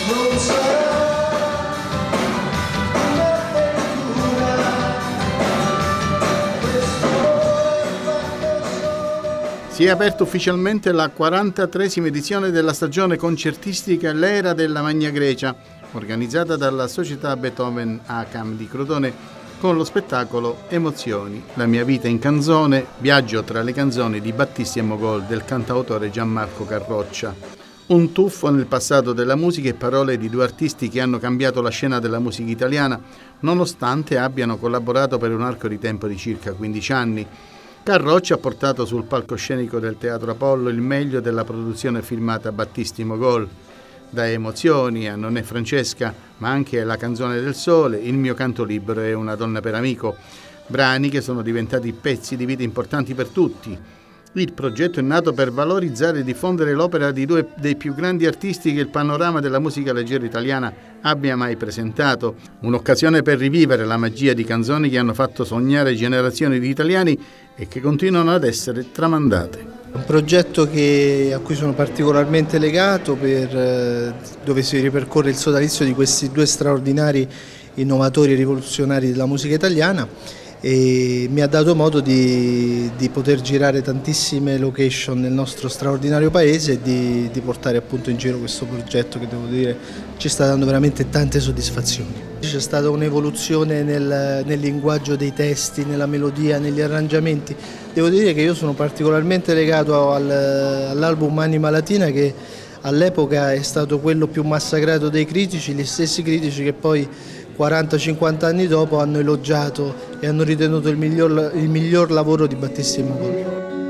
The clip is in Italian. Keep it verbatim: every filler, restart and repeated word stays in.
Si è aperta ufficialmente la quarantatreesima edizione della stagione concertistica L'Era della Magna Grecia, organizzata dalla Società Beethoven Acam di Crotone, con lo spettacolo Emozioni, la mia vita in canzone, viaggio tra le canzoni di Battisti e Mogol del cantautore Gianmarco Carroccia. Un tuffo nel passato della musica e parole di due artisti che hanno cambiato la scena della musica italiana, nonostante abbiano collaborato per un arco di tempo di circa quindici anni. Carroccia ha portato sul palcoscenico del Teatro Apollo il meglio della produzione filmata Battisti Mogol, da Emozioni a Non è Francesca, ma anche La canzone del sole, Il mio canto libero e Una donna per amico, brani che sono diventati pezzi di vita importanti per tutti. Il progetto è nato per valorizzare e diffondere l'opera di due dei più grandi artisti che il panorama della musica leggera italiana abbia mai presentato, un'occasione per rivivere la magia di canzoni che hanno fatto sognare generazioni di italiani e che continuano ad essere tramandate. Un progetto che, a cui sono particolarmente legato, per, dove si ripercorre il sodalizio di questi due straordinari innovatori e rivoluzionari della musica italiana, e mi ha dato modo di, di poter girare tantissime location nel nostro straordinario paese e di, di portare appunto in giro questo progetto che, devo dire, ci sta dando veramente tante soddisfazioni. C'è stata un'evoluzione nel, nel linguaggio dei testi, nella melodia, negli arrangiamenti. Devo dire che io sono particolarmente legato al, all'album Anima Latina, che all'epoca è stato quello più massacrato dei critici, gli stessi critici che poi quaranta cinquanta anni dopo hanno elogiato e hanno ritenuto il miglior, il miglior lavoro di Battisti e Mogol.